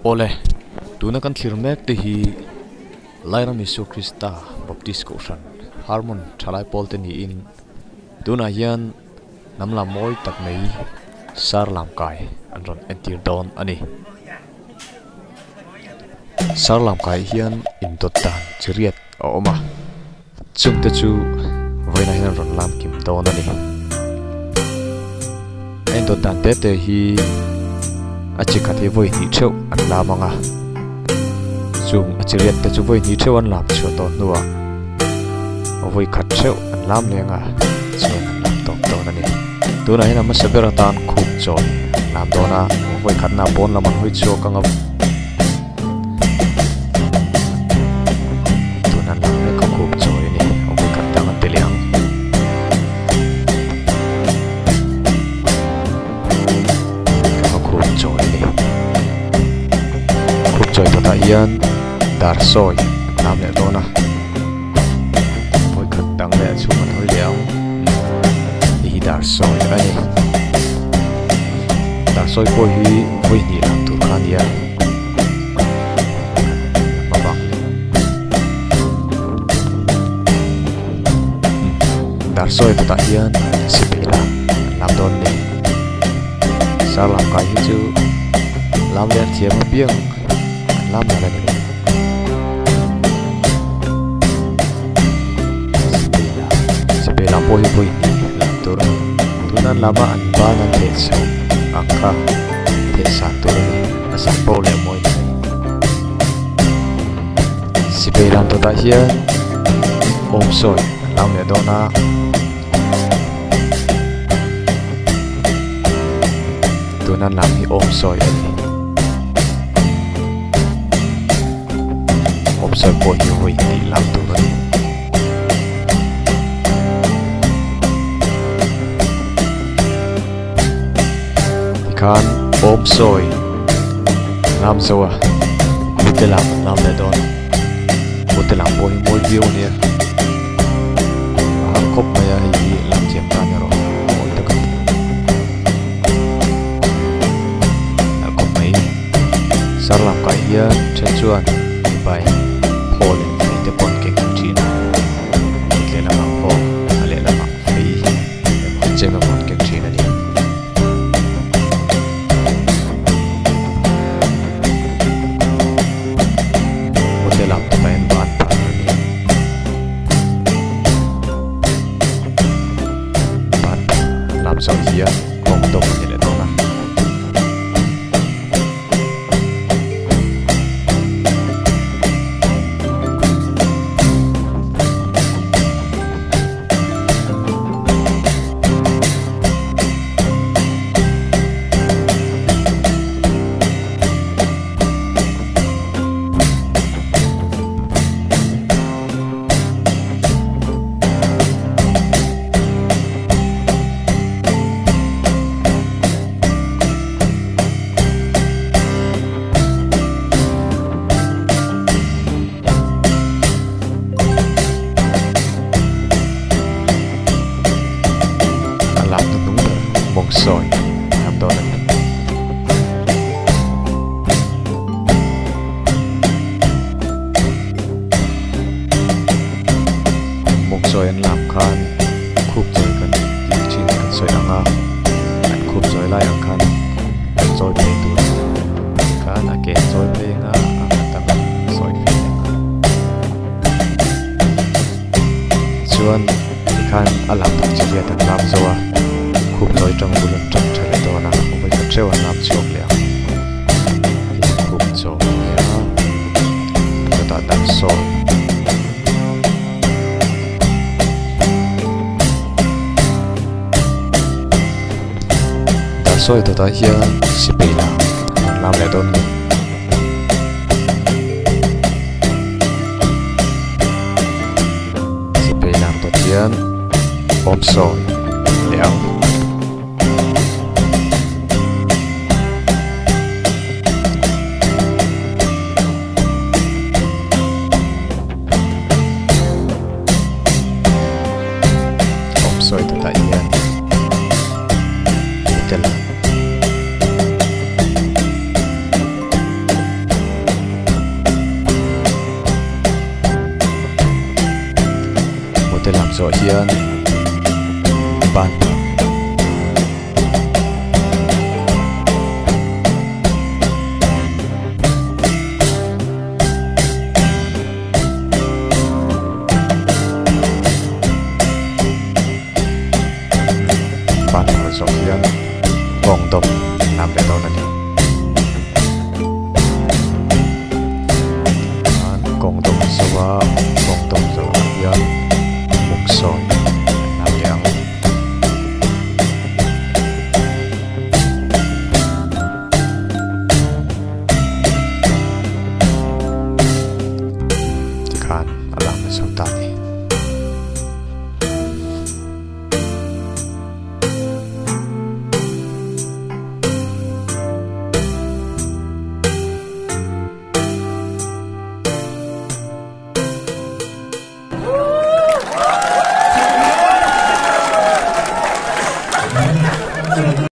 ole tuna kan thirmek te hi laina misu krista baptist ko ran harmon thalai polte ni in tuna hian namlam moi tak mai sar lam kai anron entir don ani sar lam kai hian in dot dan chiriat a oma chung te chu voina hian ron lam kim don ani en dot dan te hi achikati voi ni theu an lamanga chung achiriat te chu voi ni theu an lam chu to nuwa voi khat theu an lam lenga chuan an lam tok to nani tuna hina ma sabera tan khuk choi lam dona voi khat na bon laman hoi chu kanga tuna lam le khuk choi ni voi khat tang an teliang choi to ta hian dar soi nam le dona voi khat tang le chu man hoi leang hi dar soi ani dar soi ko hi voi ni lam tur khan ya baba dar soi to ta hian sipela lam don ni sa lam kai hi chu lam le thiam piang lam la ni sipela po hi poi ni lam tur tunan lama an ba na the so akha the sa tur ni asa po le moi sipela to ta hian om soi lam le dona tunan lam hi om soi ani soi po hi hoi ni lam tu ani kan om soi lam soa mutelam lam le don mutelam po hi moi view ni a kop maya hi lam chem ta ne ro oi ta kan a kop mai sarlam kai ya chen chuan bai Paul and the Pon King China. Lena Mampo, Alena Mampi, Jemma Pon King China. Hotel up to Bain Ban Parani. Ban Lam So here, Hong Dong Eletona. Soi làm đó là một soi anh làm khan khúc soi cần đi trên cần soi đằng à anh khúc soi lại anh khan anh soi về tu khan anh kể soi về ngã anh ta soi về chuan khan anh làm thật chỉ là làm rồi khúc soi trong bulan trong trời đó là không phải cách treo làm chọc liền khúc soi ta đặt soi đặt soi ta hiền sipela làm lại don sipela ta hiền om soi léo soi tu tak ian betul zo hian ban